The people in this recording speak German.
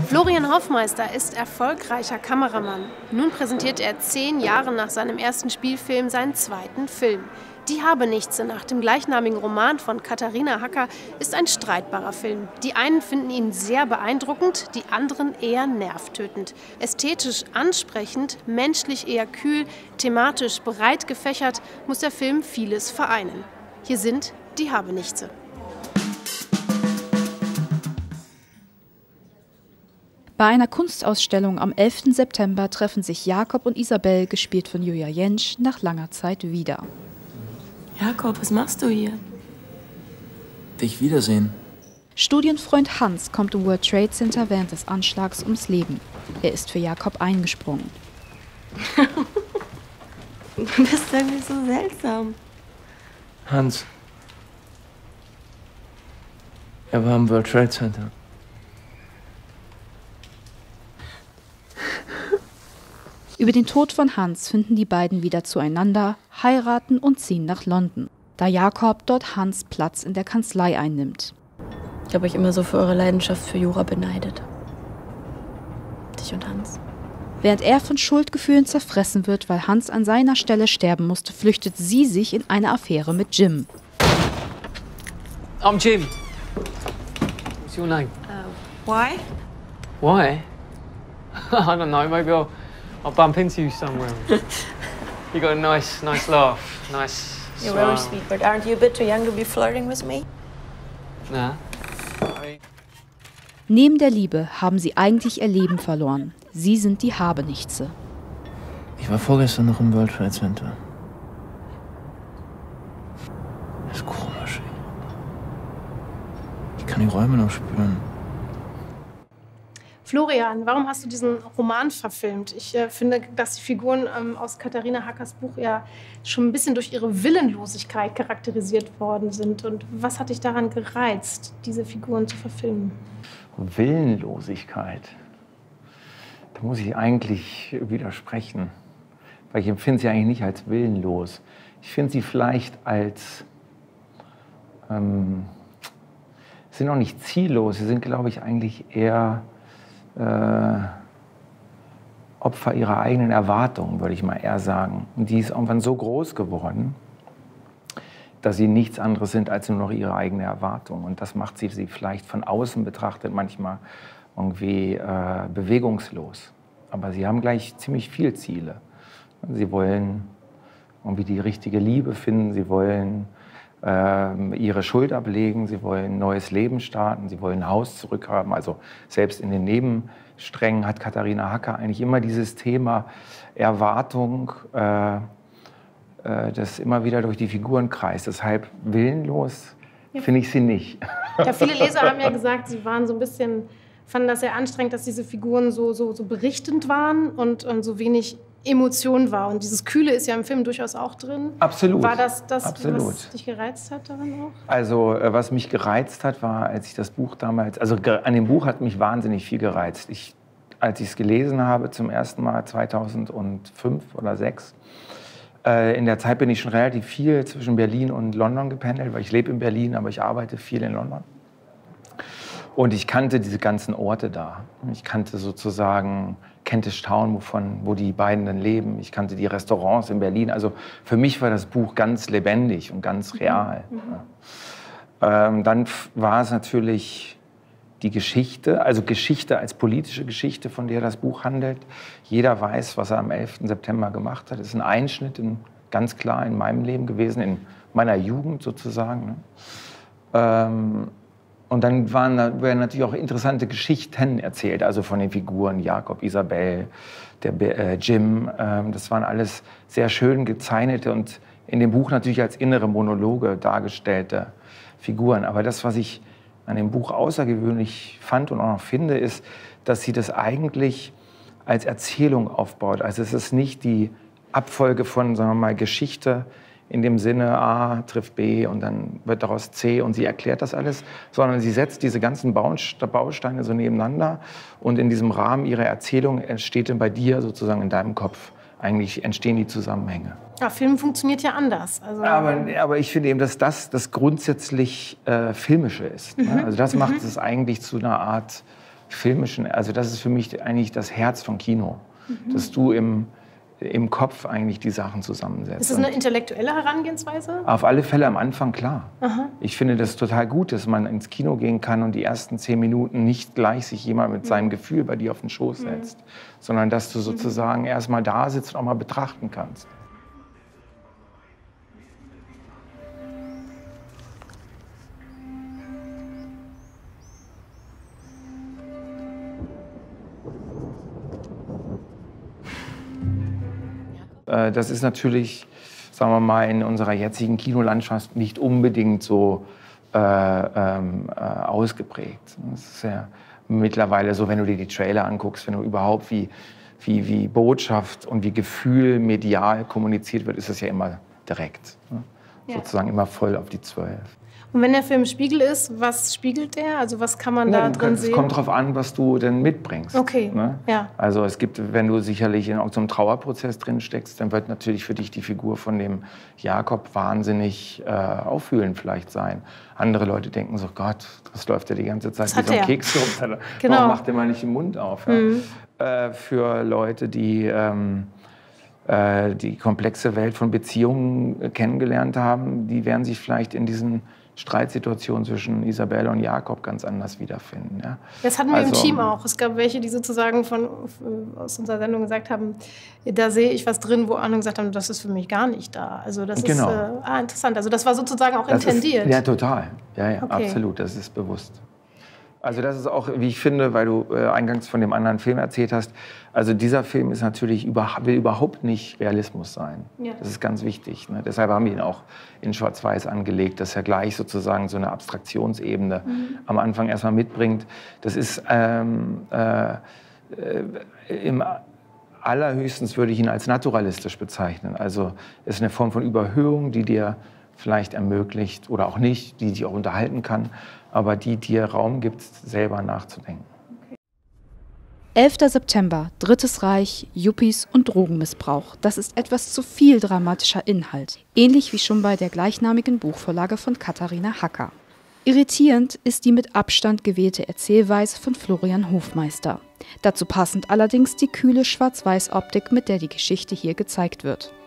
Florian Hoffmeister ist erfolgreicher Kameramann. Nun präsentiert er 10 Jahre nach seinem ersten Spielfilm seinen zweiten Film. Die Habenichtse nach dem gleichnamigen Roman von Katharina Hacker ist ein streitbarer Film. Die einen finden ihn sehr beeindruckend, die anderen eher nervtötend. Ästhetisch ansprechend, menschlich eher kühl, thematisch breit gefächert, muss der Film vieles vereinen. Hier sind die Habenichtse. Bei einer Kunstausstellung am 11. September treffen sich Jakob und Isabel, gespielt von Julia Jentsch, nach langer Zeit wieder. Jakob, was machst du hier? Dich wiedersehen. Studienfreund Hans kommt im World Trade Center während des Anschlags ums Leben. Er ist für Jakob eingesprungen. Du bist irgendwie so seltsam. Hans. Er war im World Trade Center. Über den Tod von Hans finden die beiden wieder zueinander, heiraten und ziehen nach London, da Jakob dort Hans Platz in der Kanzlei einnimmt. Ich habe euch immer so für eure Leidenschaft für Jura beneidet. Dich und Hans. Während er von Schuldgefühlen zerfressen wird, weil Hans an seiner Stelle sterben musste, flüchtet sie sich in eine Affäre mit Jim. I'm Jim. What's your name? Why? Why? I don't know. Maybe I'll bump into you somewhere. You got a nice laugh. Nice You're smile. very sweet, but aren't you a bit too young to be flirting with me? Nah. Neben der Liebe haben sie eigentlich ihr Leben verloren. Sie sind die Habenichtse. Ich war vorgestern noch im World Trade Center. Das ist komisch. Ich kann die Räume noch spüren. Florian, warum hast du diesen Roman verfilmt? Ich finde, dass die Figuren aus Katharina Hackers Buch ja schon ein bisschen durch ihre Willenlosigkeit charakterisiert worden sind. Und was hat dich daran gereizt, diese Figuren zu verfilmen? Willenlosigkeit. Da muss ich eigentlich widersprechen. Weil ich empfinde sie eigentlich nicht als willenlos. Ich finde sie vielleicht als... sind auch nicht ziellos. Sie sind, glaube ich, eigentlich eher... Opfer ihrer eigenen Erwartungen, würde ich mal eher sagen. Und die ist irgendwann so groß geworden, dass sie nichts anderes sind als nur noch ihre eigene Erwartung. Und das macht sie vielleicht von außen betrachtet manchmal irgendwie bewegungslos. Aber sie haben gleich ziemlich viele Ziele. Sie wollen irgendwie die richtige Liebe finden, sie wollen ihre Schuld ablegen, sie wollen ein neues Leben starten, sie wollen ein Haus zurückhaben. Also selbst in den Nebensträngen hat Katharina Hacker eigentlich immer dieses Thema Erwartung, das immer wieder durch die Figuren kreist. Deshalb willenlos finde ich sie nicht. Ja, viele Leser haben ja gesagt, sie waren so ein bisschen, fanden das sehr anstrengend, dass diese Figuren so berichtend waren und so wenig Emotion war. Und dieses Kühle ist ja im Film durchaus auch drin. Absolut. War das, Absolut. Was dich gereizt hat daran auch? Also, was mich gereizt hat, war, als ich das Buch damals... Also, an dem Buch hat mich wahnsinnig viel gereizt. Als ich es gelesen habe, zum ersten Mal 2005 oder 2006, in der Zeit bin ich schon relativ viel zwischen Berlin und London gependelt, weil ich lebe in Berlin, aber ich arbeite viel in London. Und ich kannte diese ganzen Orte da. Ich kannte sozusagen Kentish Town, wo die beiden dann leben. Ich kannte die Restaurants in Berlin. Also für mich war das Buch ganz lebendig und ganz real. Dann war es natürlich die Geschichte, also Geschichte als politische Geschichte, von der das Buch handelt. Jeder weiß, was er am 11. September gemacht hat. Das ist ein Einschnitt ganz klar in meinem Leben gewesen, in meiner Jugend sozusagen. Und dann werden natürlich auch interessante Geschichten erzählt, also von den Figuren Jakob, Isabel, Jim. Das waren alles sehr schön gezeichnete und in dem Buch natürlich als innere Monologe dargestellte Figuren. Aber das, was ich an dem Buch außergewöhnlich fand und auch noch finde, ist, dass sie das eigentlich als Erzählung aufbaut. Also es ist nicht die Abfolge von, sagen wir mal, Geschichte, in dem Sinne A trifft B und dann wird daraus C und sie erklärt das alles, sondern sie setzt diese ganzen Bausteine so nebeneinander und in diesem Rahmen ihrer Erzählung entsteht dann bei dir sozusagen in deinem Kopf eigentlich entstehen die Zusammenhänge. Ja, Film funktioniert ja anders. Also aber ich finde eben, dass das grundsätzlich Filmische ist. Ne? Also das macht es eigentlich zu einer Art filmischen, also das ist für mich eigentlich das Herz von Kino, dass du im Kopf eigentlich die Sachen zusammensetzt. Ist das eine intellektuelle Herangehensweise? Auf alle Fälle am Anfang, klar. Aha. Ich finde das total gut, dass man ins Kino gehen kann und die ersten 10 Minuten nicht gleich sich jemand mit seinem Gefühl bei dir auf den Schoß setzt, sondern dass du sozusagen erst mal da sitzt und auch mal betrachten kannst. Das ist natürlich, sagen wir mal, in unserer jetzigen Kinolandschaft nicht unbedingt so ausgeprägt. Das ist ja mittlerweile so, wenn du dir die Trailer anguckst, wenn du überhaupt wie Botschaft und wie Gefühl medial kommuniziert wird, ist es ja immer direkt. Ne? Ja. Sozusagen immer voll auf die 12. Und wenn der Film Spiegel ist, was spiegelt der? Also was kann man da drin sehen? Es kommt darauf an, was du denn mitbringst. Okay, ne? Ja. Also es gibt, wenn du sicherlich in so einem Trauerprozess drin steckst, dann wird natürlich für dich die Figur von dem Jakob wahnsinnig aufwühlend vielleicht sein. Andere Leute denken so, Gott, das läuft ja die ganze Zeit wie so ein Keks. Genau. Warum macht der mal nicht den Mund auf? Ja? Für Leute, die die komplexe Welt von Beziehungen kennengelernt haben, die werden sich vielleicht in diesen Streitsituationen zwischen Isabelle und Jakob ganz anders wiederfinden. Ja? Das hatten wir im Team auch. Es gab welche, die sozusagen aus unserer Sendung gesagt haben, da sehe ich was drin, wo andere gesagt haben, das ist für mich gar nicht da. Also das ist interessant. Also das war sozusagen auch intendiert. Ja, total. Ja, Okay. Absolut. Das ist bewusst. Also das ist auch, wie ich finde, weil du eingangs von dem anderen Film erzählt hast, also dieser Film ist natürlich will überhaupt nicht Realismus sein. Ja. Das ist ganz wichtig. Ne? Deshalb haben wir ihn auch in Schwarz-Weiß angelegt, dass er gleich sozusagen so eine Abstraktionsebene am Anfang erstmal mitbringt. Das ist im allerhöchstens würde ich ihn als naturalistisch bezeichnen. Also es ist eine Form von Überhöhung, die dir vielleicht ermöglicht oder auch nicht, die dich auch unterhalten kann, aber die dir Raum gibt, selber nachzudenken. 11. September, Drittes Reich, Yuppies und Drogenmissbrauch. Das ist etwas zu viel dramatischer Inhalt. Ähnlich wie schon bei der gleichnamigen Buchvorlage von Katharina Hacker. Irritierend ist die mit Abstand gewählte Erzählweise von Florian Hofmeister. Dazu passend allerdings die kühle Schwarz-Weiß-Optik, mit der die Geschichte hier gezeigt wird.